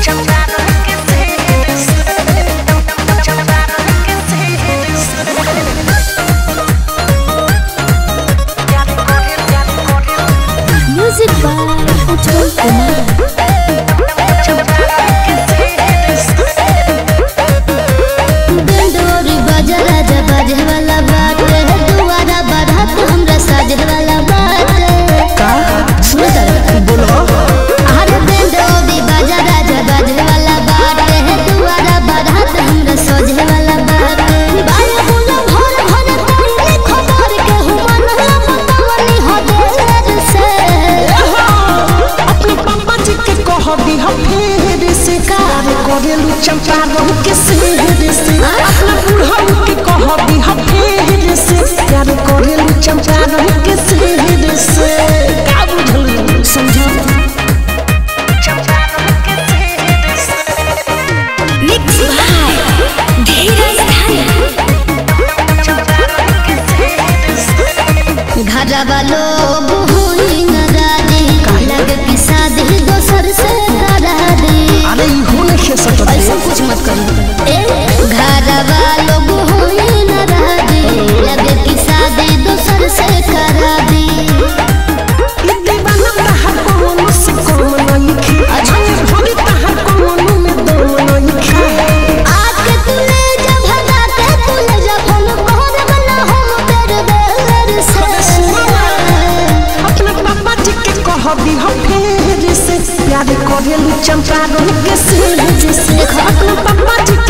Music by Utpal Kumar. डंडोरी बाजा राजा बाजे वाला बात है, दुआरा बारात हमरा साजे वाला बात है। का सुन तर बोलो अरे डंडोरी बाजा राजा बाजे वाला बात है, दुआरा बारात हमरा साजे वाला बात है। बाया बोला भर भर तोरे खबर के हुमन लमतवनी हो देर से। अपने पापा जी के कह दी हम फेर से कार करेलू चंपा रहू के शेर से। अपना बुढ़ऊ के कह दी हम फेर से प्यार करेलू चंपा रहू के शेर से। का बुझलू समझो मिक्स भाई धीरज धानी घर वालो बहुई नाराजी लगे कि शादी दोसर से करा दे। अरे इहो नहीं सकत ऐसा कुछ मत करो। घर वालो बहुई नाराजी लगे कि शादी दोसर से करा दे। ई दीवाना तहर कोनो से कम नहीं खे। अच्छा भरी तहर कोनो में दम नहीं खे। आके तूने जब भगा के तूने जब हम कोहर बना हम तेरे बेर से। अपने पापा जी के कह दी हम फेर से प्यार करेलू चंपा रहू के शेर से। अपने पापा जी